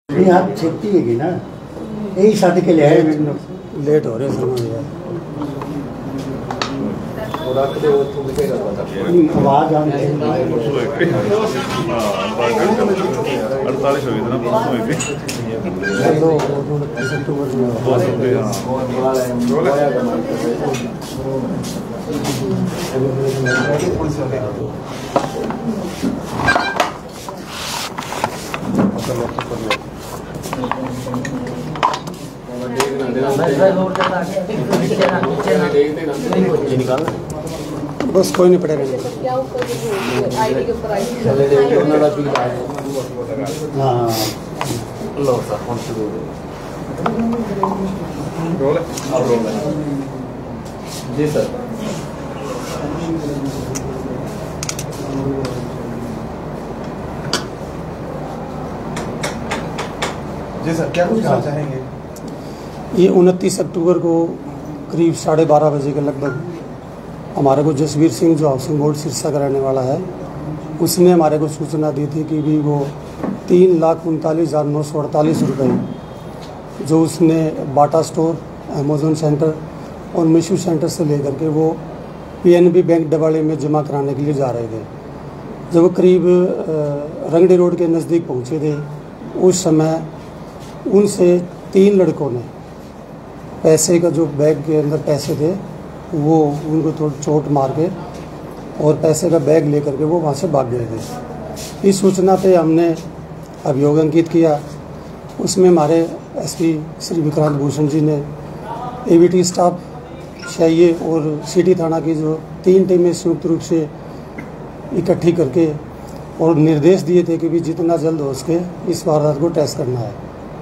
नहीं आप छेती है ना यही शादी के लिए है लेट हो रहे समझ आवाज अड़तालीस हो गई ना 500 निकाल बस कोई नहीं पड़ेगा जी सर। जी सर, क्या कुछ कहना चाहेंगे? ये 29 अक्टूबर को करीब 12:30 बजे के लगभग हमारे को जसवीर सिंह जो हाउसिंग बोर्ड सिरसा का रहने वाला है, उसने हमारे को सूचना दी थी कि भी वो 3,39,948 रुपये जो उसने बाटा स्टोर, अमेजोन सेंटर और मीशो सेंटर से लेकर के वो पीएनबी बैंक डबाड़े में जमा कराने के लिए जा रहे थे। जब वो करीब रंगड़ी रोड के नज़दीक पहुँचे थे, उस समय उनसे 3 लड़कों ने पैसे का जो बैग के अंदर पैसे थे वो उनको थोड़ी चोट मार के और पैसे का बैग लेकर के वो वहाँ से भाग गए थे। इस सूचना पे हमने अभियोग अंकित किया। उसमें हमारे एसपी श्री विक्रांत भूषण जी ने एवीटी स्टाफ, शाइए और सिटी थाना की जो 3 टीमें संयुक्त रूप से इकट्ठी करके और निर्देश दिए थे कि भी जितना जल्द हो सके इस वारदात को टेस्ट करना है।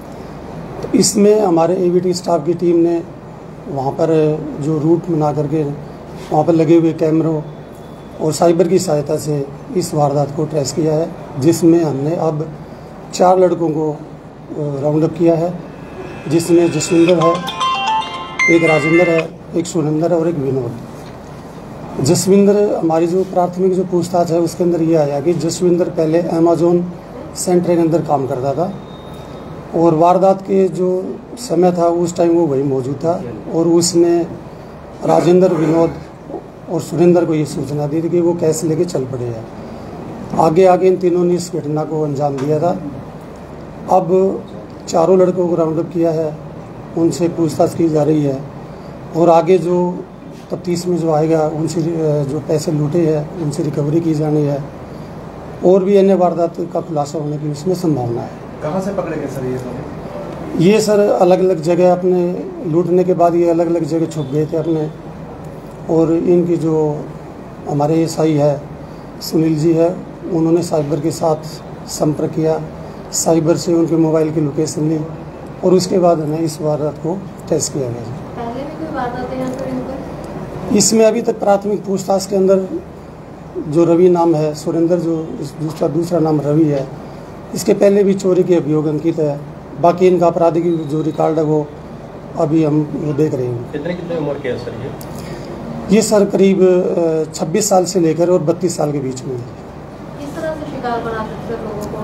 तो इसमें हमारे एवीटी स्टाफ की टीम ने वहाँ पर जो रूट बना करके वहाँ पर लगे हुए कैमरों और साइबर की सहायता से इस वारदात को ट्रेस किया है, जिसमें हमने अब 4 लड़कों को राउंड अप किया है, जिसमें जसविंदर है, एक राजेंद्र है, एक सुरेंद्र है और एक विनोद। जसविंदर, हमारी जो प्राथमिक जो पूछताछ है उसके अंदर ये आया कि जसविंदर पहले अमेजोन सेंटर के अंदर काम करता था और वारदात के जो समय था उस टाइम वो वही मौजूद था और उसने राजेंद्र, विनोद और सुरेंद्र को ये सूचना दी थी कि वो कैश लेके चल पड़े हैं। आगे आगे इन तीनों ने इस घटना को अंजाम दिया था। अब 4 लड़कों को राउंड अप किया है, उनसे पूछताछ की जा रही है और आगे जो तफ्तीश में जो आएगा उनसे जो पैसे लूटे हैं उनसे रिकवरी की जानी है और भी अन्य वारदात का खुलासा होने की उसमें संभावना है। कहाँ से पकड़े गए सर ये सर अलग अलग जगह अपने लूटने के बाद ये अलग अलग जगह छुप गए थे अपने, और इनकी जो हमारे एसआई है सुनील जी है, उन्होंने साइबर के साथ संपर्क किया, साइबर से उनके मोबाइल की लोकेशन ली और उसके बाद हमें इस वारदात को टेस्ट किया गया। पहले भी कोई वारदात है यहाँ पर? इसमें अभी तक प्राथमिक पूछताछ के अंदर जो रवि नाम है, सुरेंद्र जो दूसरा नाम रवि है, इसके पहले भी चोरी के अभियोग अंकित है। बाकी इनका आपराधिक जो रिकॉर्ड है वो अभी हम वो देख रहे हैं। कितने उम्र के है सर ये सर करीब 26 साल से लेकर और 32 साल के बीच में है। किस तरह से शिकार बना सकते हैं लोगों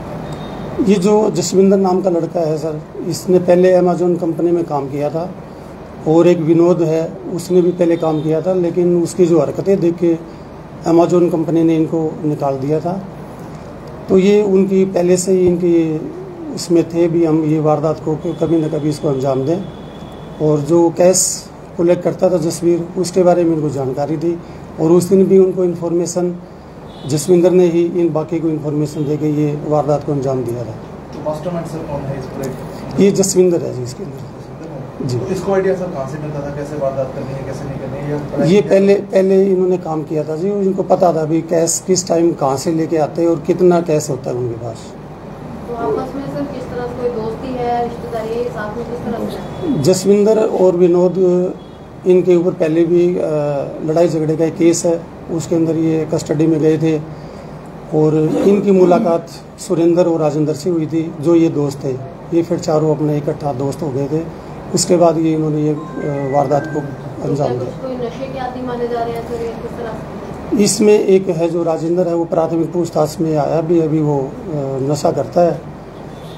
को? ये जो जसविंदर नाम का लड़का है सर, इसने पहले अमेजोन कंपनी में काम किया था और एक विनोद है, उसने भी पहले काम किया था, लेकिन उसकी जो हरकतें देख के अमेजोन कंपनी ने इनको निकाल दिया था। तो ये उनकी पहले से ही इनकी उसमें थे भी हम ये वारदात को कभी न कभी इसको अंजाम दें, और जो कैश कलेक्ट करता था जसवीर, उसके बारे में इनको जानकारी दी और उस दिन भी उनको इन्फॉर्मेशन जसविंदर ने ही इन बाकी को इन्फॉर्मेशन दे के ये वारदात को अंजाम दिया था। तो मास्टरमाइंड सर कौन है इस पूरे? ये जसविंदर है जी इसके अंदर जी। तो इसको आइडिया सर कहाँ से मिलता था, कैसे वारदात करनी है कैसे नहीं करनी है? ये पहले इन्होंने काम किया था जी, इनको पता था भी कैश किस टाइम कहाँ से लेके आते हैं और कितना कैश होता है उनके पास। तो आपस में सर किस तरह कोई दोस्ती है, रिश्तेदारी है, साथ में किस तरह से? जसविंदर और विनोद, इनके ऊपर पहले भी लड़ाई झगड़े का एक केस है, उसके अंदर ये कस्टडी में गए थे और इनकी मुलाकात सुरेंद्र और राजेंद्र से हुई थी, जो ये दोस्त थे। ये फिर चारों अपने इकट्ठा दोस्त हो गए थे, उसके बाद ये इन्होंने ये वारदात को अंजाम दिया। कोई नशे के आदी माने जा रहे हैं सर, किस तरह से? इसमें एक है जो राजेंद्र है, वो प्राथमिक पूछताछ में आया भी, अभी वो नशा करता है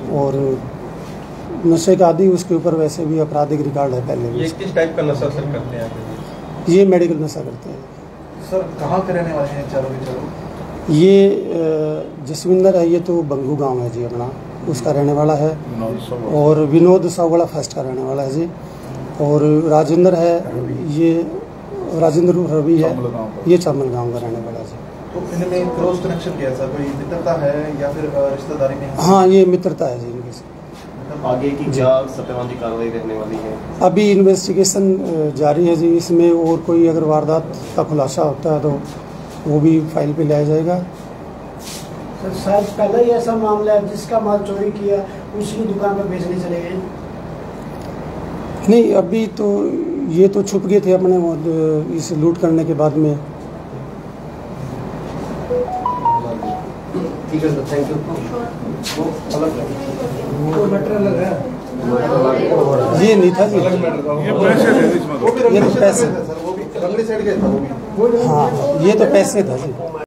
और नशे का आदि, उसके ऊपर वैसे भी आपराधिक रिकॉर्ड है पहले भी। ये किस टाइप का नशा सर करते हैं आप? ये मेडिकल नशा करते हैं। सर कहाँ के रहने वाले हैं चारों के चारों? ये जसविंदर है, ये तो बंगू गांव है जी अपना, उसका रहने वाला है। और विनोद सावड़ा फर्स्ट का रहने वाला है जी। और राजेंद्र है, ये राजेंद्र रवि है, ये चामल गांव का रहने वाला है जी। तो इनमें क्रॉस कनेक्शन क्या है सर? कोई मित्रता है या फिर रिश्तेदारी में है? हाँ, ये मित्रता है जी इनकी से। आगे की क्या सत्यवादी कार्रवाई रहने वाली है? अभी इन्वेस्टिगेशन जारी है जी, इसमें और कोई अगर वारदात का खुलासा होता है तो वो भी फाइल पे लाया जाएगा। सर शायद पहले ही ऐसा मामला है जिसका माल चोरी किया उसी दुकान पर बेचने चले गए। नहीं, अभी तो ये तो छुप गए थे अपने इस लूट करने के बाद में। ठीक है सर, थैंक यू। वो मैटर अलग है। ये नहीं था जी, वो भी ये तो रंगली पैसे। साइड गए सर, वो भी रंगली साइड गए था वो भी। हाँ, ये तो पैसे था जी।